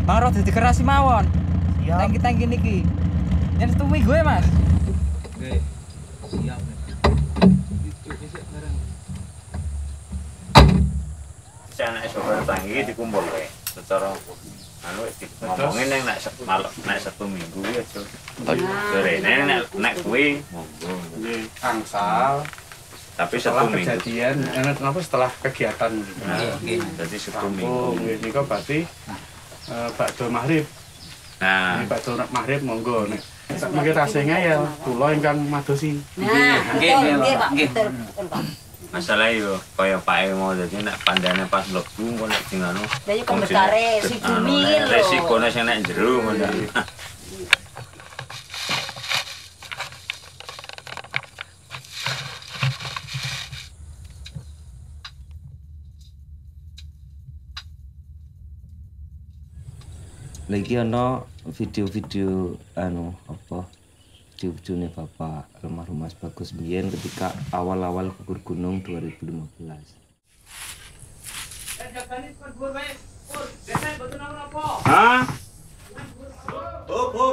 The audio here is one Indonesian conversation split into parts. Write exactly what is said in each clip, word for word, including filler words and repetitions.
Bang Roh dadi kerasi mawon. Siap. Tangki-tangki niki. Yen setumi gue, Mas. Oke. Siap. Itu isik bareng. Saya nek sore tangki dikumpul kae. Secara anu ngomongin nek nek maluk nek satu minggu ya aja. Sore nek nek kuwi monggo. Nggih, angsal. Tapi Setelah satu minggu. kejadian, enak apa setelah kegiatan. Nah, jadi satu Kampung, minggu. nggih niku berarti eh, bakdo maghrib. Nah, Ini bakdo maghrib monggo nek. Sak mangke tasenya ya kula ingkang madosi. Nah, Nggih, betul, nggih, nggih, Pak. Pak. Nggih. Betul, betul, Pak. masalah yo kaya Pak mau dadi nek pandane pas mlebu kok nek sing anu. Lah yo kon bekare si bumi lho. Resikone sing nek jero ngono. Lagi ana video-video anu apa video-videone Bapak almarhum Mas Bagus Biyen ketika awal-awal gugur gunung dua ribu lima belas. Hah? Hop hop.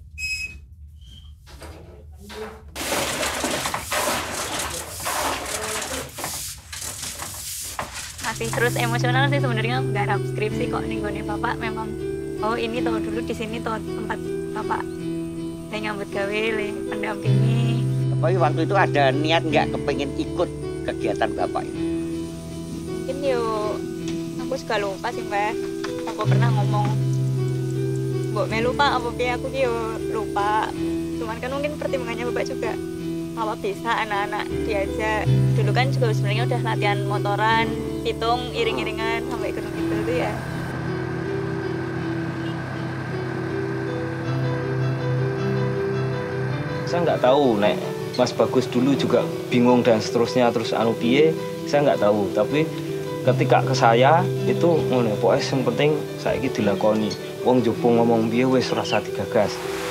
Masih terus emosional sih sebenarnya, garap skripsi kok nih gue Bapak memang oh ini tuh dulu di sini tuh tempat Bapak saya nyambut gawe le pendampingi. Tapi waktu itu ada niat nggak kepengen ikut kegiatan Bapak ini? Mungkin yo aku suka lupa sih Mbak, aku pernah ngomong Mbok melu Pak apa piye aku yo lupa, cuman kan mungkin pertimbangannya Bapak juga apa bisa anak-anak diajak, dulu kan juga sebenarnya udah latihan motoran, pitung, iring-iringan sampai gunung itu tuh ya. Saya nggak tahu nek Mas Bagus dulu juga bingung dan seterusnya terus anu piye, saya nggak tahu. Tapi ketika ke saya itu ngono pokoknya yang penting saiki dilakoni. Wong jopo ngomong piye wis rasa digagas.